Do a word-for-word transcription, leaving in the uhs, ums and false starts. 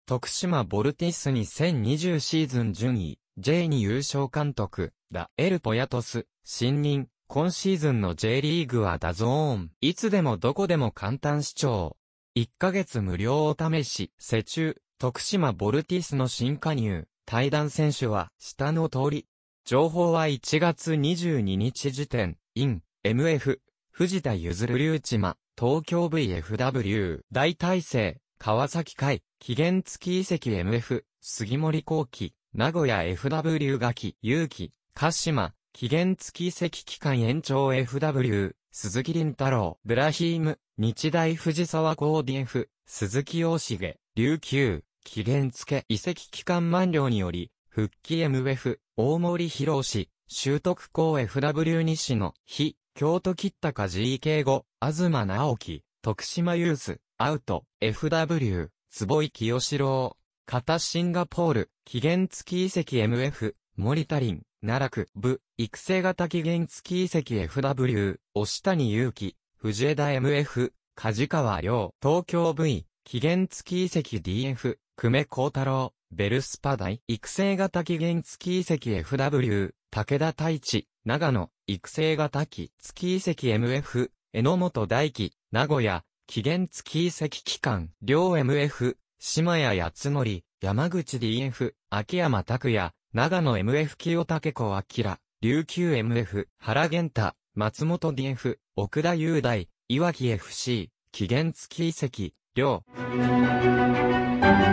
徳島ボルティスにせんにじゅうシーズン順位、ジェイに優勝監督、ラ・エル・ポヤトス、新任、今シーズンの J リーグはダゾーン、いつでもどこでも簡単視聴。いっかげつ無料お試し、施中、徳島ボルティスの新加入、対談選手は下の通り。情報はいちがつにじゅうににち時点、in、エムエフ、藤田譲龍馬、東京 ブイエフダブリュー、大大生、川崎海、期限付き移籍 エムエフ、杉森幸輝、名古屋 エフダブリュー 垣、勇気、鹿島、期限付き移籍期間延長 エフダブリュー、鈴木凛太郎、ブラヒーム、日大藤沢コーディエフ、鈴木陽重、琉球、期限付け移籍期間満了により、復帰 エムエフ、大森博士、修徳高 エフダブリュー 西野、非、京都吉高 ジーケーご、東直樹、徳島ユース、アウト、エフダブリュー、坪井清志郎、片シンガポール、期限付き移籍 エムエフ、森田凛、奈落、部、育成型期限付き移籍 エフダブリュー、押谷祐樹、藤枝 エムエフ、梶川亮、東京 V、期限付き移籍 ディーエフ、久米幸太郎、ベルスパ大、育成型期限付き移籍 エフダブリュー、武田太一、長野、育成型期付き移籍 エムエフ、榎本大輝、名古屋、期限付き移籍期間、両 エムエフ、島谷康則、山口 ディーエフ、秋山拓也、長野 エムエフ 清武子明、琉球 エムエフ、原源太、松本 ディーエフ、奥田雄大、いわき エフシー、期限付き移籍、両。